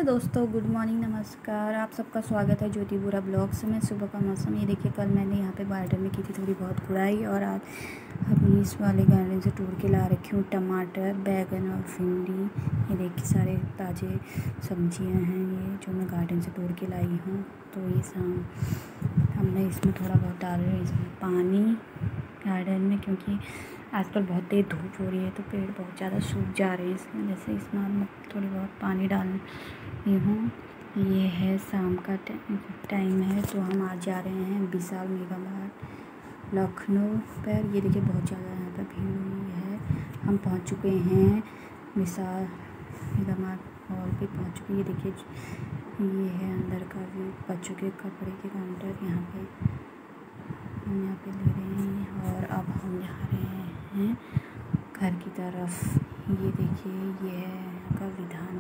दोस्तों, good morning, नमस्कार। आप सबका स्वागत है ज्योति बुरा ब्लॉग्स में। सुबह का मौसम ये देखिए। कल मैंने यहाँ पे गार्डन में की थी थोड़ी बहुत गुड़ाई, और आज अपनी इस वाले गार्डन से तोड़ के ला रखी हूँ टमाटर, बैगन और भिंडी। ये देखिए सारे ताज़े सब्जियाँ हैं ये जो मैं गार्डन से तोड़ के लाई हूँ। तो ये हमने इसमें थोड़ा बहुत डाल रहे हैं इसमें पानी गार्डन में, क्योंकि आजकल बहुत तेज़ धूप हो रही है तो पेड़ बहुत ज़्यादा सूख जा रहे हैं। इसमें जैसे इसमें मैं थोड़ी बहुत पानी डाल रही हूँ। ये है शाम का टाइम है, तो हम आज जा रहे हैं विशाल मेगा मार्ट लखनऊ पर। ये देखिए बहुत ज़्यादा यहाँ पर भीड़ हुई है। हम पहुँच चुके हैं विशाल मेगा मार्ट मॉल पे पहुँच चुके। ये देखिए ये है अंदर का भी बच्चों के कपड़े के काउंटर। यहाँ पे ले रहे हैं और अब हम जा रहे हैं घर की तरफ। ये देखिए ये है यहाँ का विधान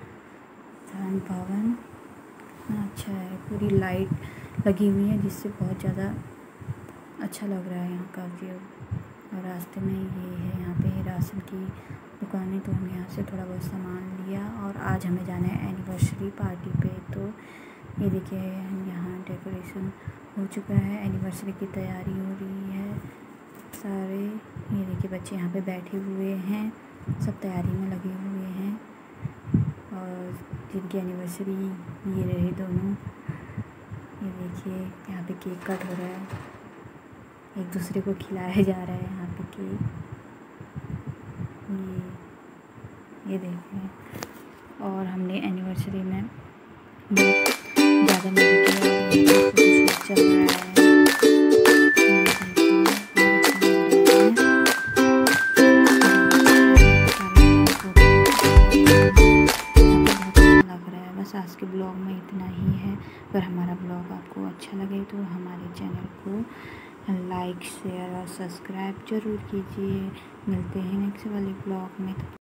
भवन। अच्छा है, पूरी लाइट लगी हुई है जिससे बहुत ज़्यादा अच्छा लग रहा है यहाँ का व्यू। और रास्ते में ये है यहाँ पे राशन की दुकानें, तो हम यहाँ से थोड़ा बहुत सामान लिया। और आज हमें जाना है एनिवर्सरी पार्टी पे। तो ये देखिए यहाँ डेकोरेशन हो चुका है, एनिवर्सरी की तैयारी हो रही है सारे। ये देखिए बच्चे यहाँ पे बैठे हुए हैं, सब तैयारी में लगे हुए हैं। और जिनकी एनिवर्सरी ये रहे दोनों, ये देखिए यहाँ पे केक कट हो रहा है, एक दूसरे को खिलाया जा रहा है यहाँ पे केक। ये देखिए। और हमने एनिवर्सरी में बहुत ज़्यादा मज़े किया। चल रहा है आज के ब्लॉग में इतना ही है। अगर हमारा ब्लॉग आपको अच्छा लगे तो हमारे चैनल को लाइक, शेयर और सब्सक्राइब ज़रूर कीजिए। मिलते हैं नेक्स्ट वाले ब्लॉग में।